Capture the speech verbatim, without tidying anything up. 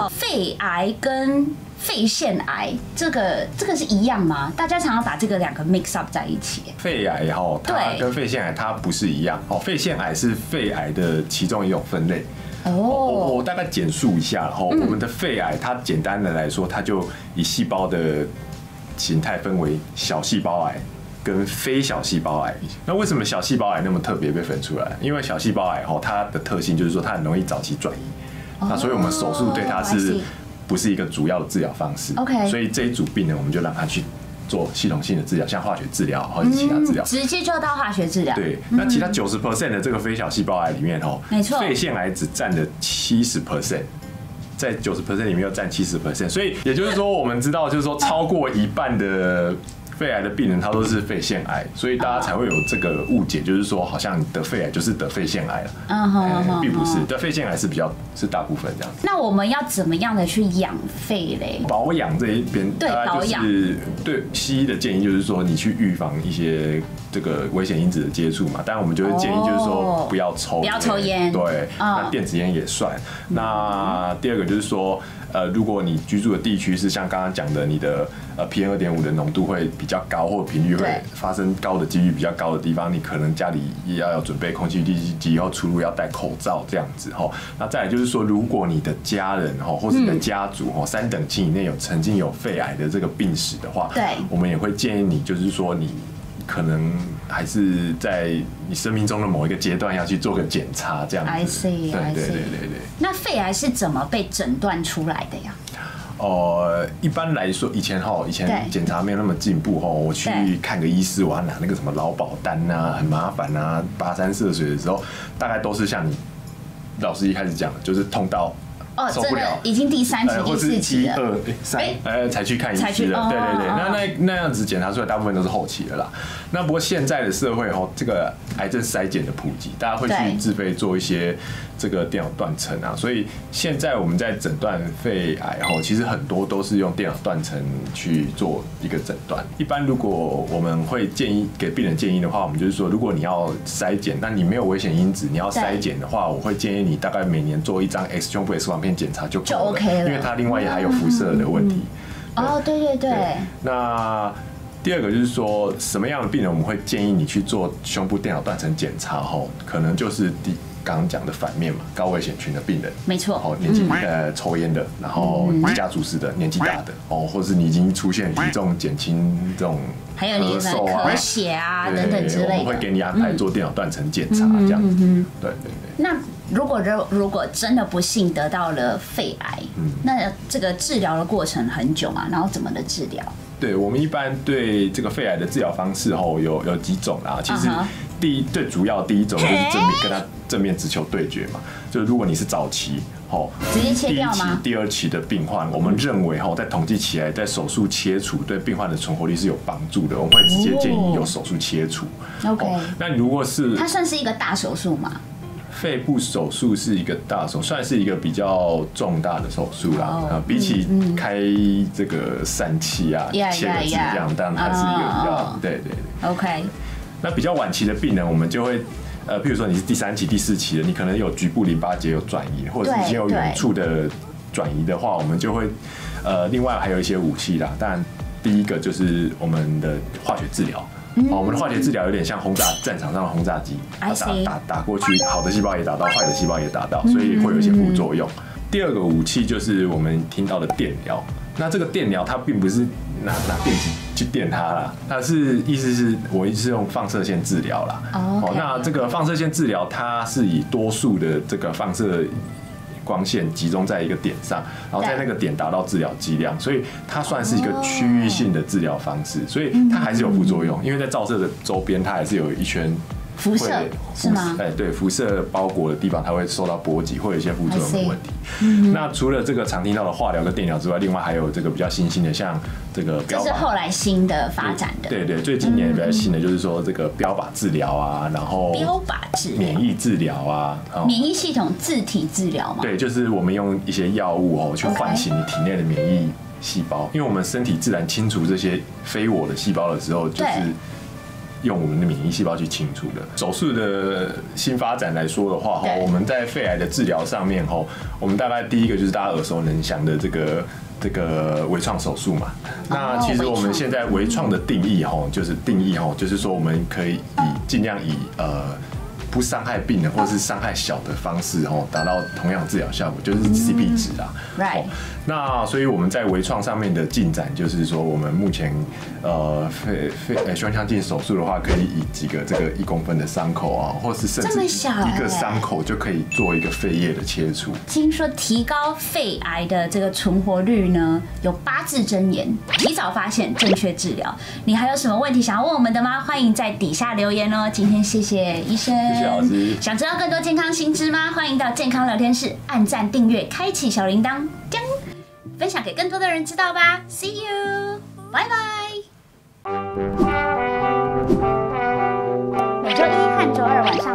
肺癌跟肺腺癌这个这个是一样吗？大家常常把这个两个 mix up 在一起。 肺癌哈，它跟肺腺癌它不是一样哦。肺腺癌是肺癌的其中一种分类。哦，我我大概简述一下哈，我们的肺癌它简单的来说，它就以细胞的形态分为小细胞癌跟非小细胞癌。那为什么小细胞癌那么特别被分出来？因为小细胞癌哈，它的特性就是说它很容易早期转移，那所以我们手术对它是不是一个主要的治疗方式 ？OK， 所以这一组病人我们就让他去做系统性的治疗，像化学治疗或者其他治疗， 直接就到化学治疗。 对，那其他九十 percent 的这个非小细胞癌里面哦， 没错， 肺腺癌只占了七十 percent。在九十 percent 里面要占七十 percent， 所以也就是说，我们知道，就是说超过一半的肺癌的病人，他都是肺腺癌，所以大家才会有这个误解，就是说好像你得肺癌就是得肺腺癌了，嗯哼，并不是，得肺腺癌是比较是大部分这样子。 那我们要怎么样的去养肺嘞？ 保养这一边， 对保养， 对西医的建议就是说，你去预防一些这个危险因子的接触嘛。当然，我们就会建议就是说不要抽， 不要抽烟， 对，那电子烟也算。那第二个就是说，呃，如果你居住的地区是像刚刚讲的，你的呃 P M 二点五 的浓度会比较高，或频率会发生高的几率比较高的地方，你可能家里也要要准备空气滤净机，以后出入要戴口罩这样子哈。那再来就是说，如果你的家人哈，或是你的家族哈，三等亲以内有曾经有肺癌的这个病史的话， 对， 我们也会建议你，就是说你可能还是在你生命中的某一个阶段要去做个检查，这样子。 I see， 对对对对对。 那肺癌是怎么被诊断出来的呀？ 呃，一般来说，以前哈，以前检查没有那么进步哈，我去看个医师，我要拿那个什么劳保单啊，很麻烦啊，跋山涉水的时候，大概都是像你老师一开始讲的，就是痛到哦，受不了，已经第三期、第四期了， 或是一二三，呃，才去看医师了。对对对，那那那样子检查出来，大部分都是后期的啦。那不过现在的社会哦，这个癌症筛检的普及，大家会去自费做一些这个电脑断层啊，所以现在我们在诊断肺癌后，其实很多都是用电脑断层去做一个诊断。一般如果我们会建议给病人建议的话，我们就是说，如果你要筛检，但你没有危险因子，你要筛检的话，我会建议你大概每年做一张 X 胸部 X 光片检查就够了， 就 OK 了， 因为它另外也还有辐射的问题。 哦，对对对。 那第二个就是说，什么样的病人我们会建议你去做胸部电脑断层检查后，可能就是第刚刚讲的反面嘛，高危险群的病人， 没错， 哦，年纪呃抽烟的，然后家族式的，年纪大的，哦，或者是你已经出现体重减轻这种还有你的咳血啊等等之类的， 我们会给你安排做电脑断层检查这样子，对对对。 那如果如果真的不幸得到了肺癌，那这个治疗的过程很久嘛，然后怎么的治疗？ 对，我们一般对这个肺癌的治疗方式后有有几种啦。其实第一最主要第一种就是正面跟他正面直球对决嘛。就是如果你是早期哦， 直接切掉吗？ 第一期、第二期的病患，我们认为哈，在统计起来，在手术切除对病患的存活率是有帮助的。我们会直接建议有手术切除。 OK， 那如果是它算是一个大手术吗？ 肺部手术是一个大手，算是一个比较重大的手术啦。啊，比起开这个疝气啊、切个痣这样，当然它是一个比较，对对对。 OK。 那比较晚期的病人，我们就会，呃，譬如说你是第三期、第四期的，你可能有局部淋巴结有转移，或者是已经有远处的转移的话，我们就会，呃，另外还有一些武器啦。当然，第一个就是我们的化学治疗。哦，我们的化学治疗有点像轰炸战场上的轰炸机，打打打过去，好的细胞也打到，坏的细胞也打到，所以会有一些副作用。第二个武器就是我们听到的电疗。那这个电疗它并不是拿拿电极去电它啦，它是意思是我一直是用放射线治疗啦。哦，那这个放射线治疗它是以多数的这个放射光线集中在一个点上，然后在那个点达到治疗剂量，所以它算是一个区域性的治疗方式，所以它还是有副作用，因为在照射的周边它还是有一圈辐射，是吗？ 哎，对，辐射包裹的地方它会受到波及，会有一些副作用的问题。那除了这个常听到的化疗跟电疗之外，另外还有这个比较新兴的，像这个标靶， 这是后来新的发展的。 对对，最近年比较新的就是说这个标靶治疗啊，然后标靶治疗、 免疫治疗啊， 免疫系统自体治疗嘛。 对，就是我们用一些药物哦去唤醒你体内的免疫细胞，因为我们身体自然清除这些非我的细胞的时候，就是用我们的免疫细胞去清除的。手术的新发展来说的话，哈，我们在肺癌的治疗上面，哈，我们大概第一个就是大家耳熟能详的这个这个微创手术嘛。那其实我们现在微创的定义，哈，就是定义，哈，就是说我们可以以尽量以呃。不伤害病人或是伤害小的方式，哦，达到同样治疗效果，就是 C P 值啊。 Right。 那所以我们在微创上面的进展，就是说我们目前呃肺肺呃胸腔镜手术的话，可以以几个这个一公分的伤口啊，或是甚至一个伤口就可以做一个肺叶的切除。 听说提高肺癌的这个存活率呢，有八字真言：提早发现，正确治疗。你还有什么问题想要问我们的吗？欢迎在底下留言哦。今天谢谢医生。想知道更多健康新知吗？欢迎到健康聊天室按赞、订阅、开启小铃铛，将分享给更多的人知道吧。See you， 拜拜。每周一和周二晚上